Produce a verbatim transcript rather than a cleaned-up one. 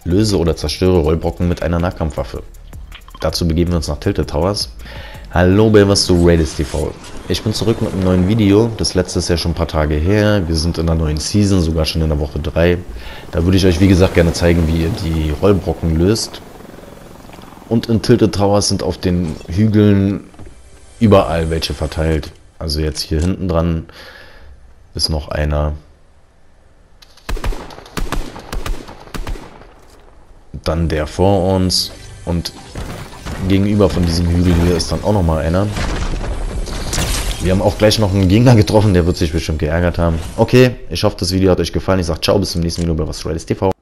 Löse oder zerstöre Rollbrocken mit einer Nahkampfwaffe. Dazu begeben wir uns nach Tilted Towers. Hallo bei was du Raiders T V. Ich bin zurück mit einem neuen Video. Das letzte ist ja schon ein paar Tage her. Wir sind in der neuen Season, sogar schon in der Woche drei. Da würde ich euch wie gesagt gerne zeigen, wie ihr die Rollbrocken löst. Und in Tilted Towers sind auf den Hügeln überall welche verteilt. Also jetzt hier hinten dran ist noch einer. Dann der vor uns. Und gegenüber von diesem Hügel hier ist dann auch noch mal einer. Wir haben auch gleich noch einen Gegner getroffen, der wird sich bestimmt geärgert haben. Okay, ich hoffe, das Video hat euch gefallen. Ich sage ciao, bis zum nächsten Video bei was Raiders T V.